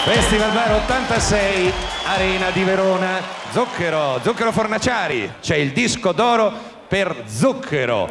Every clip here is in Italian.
Festival Bar 86, Arena di Verona. Zucchero Fornaciari, c'è il disco d'oro per Zucchero.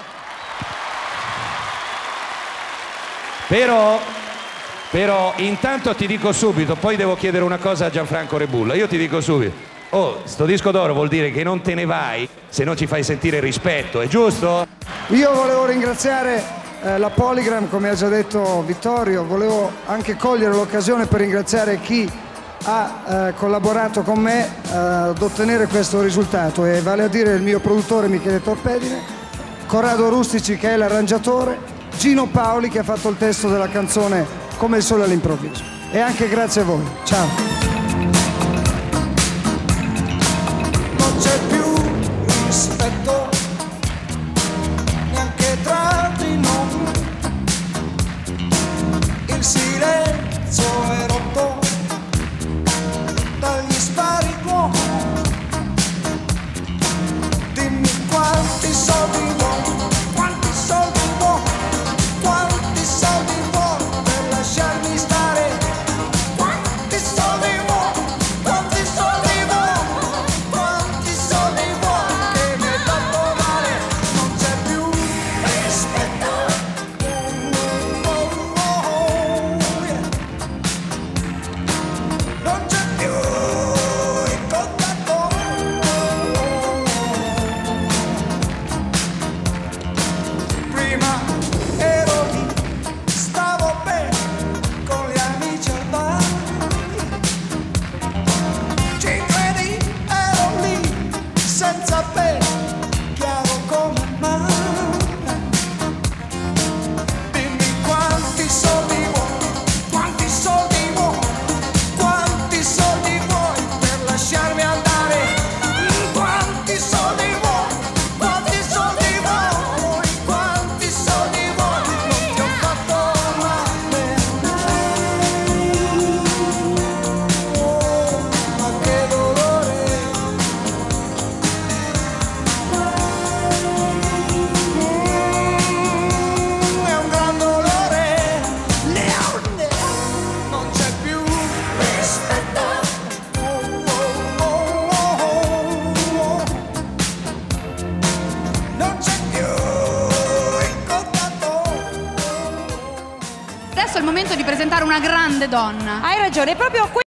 Però intanto ti dico subito, poi devo chiedere una cosa a Gianfranco Rebulla. Io ti dico subito, oh, sto disco d'oro vuol dire che non te ne vai se non ci fai sentire rispetto, è giusto? Io volevo ringraziare la Polygram, come ha già detto Vittorio. Volevo anche cogliere l'occasione per ringraziare chi ha collaborato con me ad ottenere questo risultato, e vale a dire il mio produttore Michele Torpedine, Corrado Rustici che è l'arrangiatore, Gino Paoli che ha fatto il testo della canzone Come il sole all'improvviso, e anche grazie a voi. Ciao. Non c'è più rispetto neanche tra di noi, il silenzio è rotto dagli spari tuoi. Dimmi quanti soldi vuoi, quanti soldi vuoi, quanti soldi vuoi per lasciarmi stare, quanti soldi vuoi, quanti soldi vuoi, quanti soldi vuoi che mi hai fatto male. Non c'è più rispetto, yeah. Non c'è più il contatto. Prima ero lì, stavo bene con gli amici al bar. Ci credi? Ero lì, senza pena, chiaro come il mare. Dimmi quanti soldi vuoi, quanti soldi vuoi, quanti soldi vuoi per lasciarmi andare. Quanti soldi vuoi, quanti soldi vuoi, quanti soldi vuoi, non ti ho fatto male. Oh, ma che dolore. È un gran dolore. Non c'è più rispetto. Non c'è più il contatto. Adesso è il momento di presentare una grande donna. Hai ragione, è proprio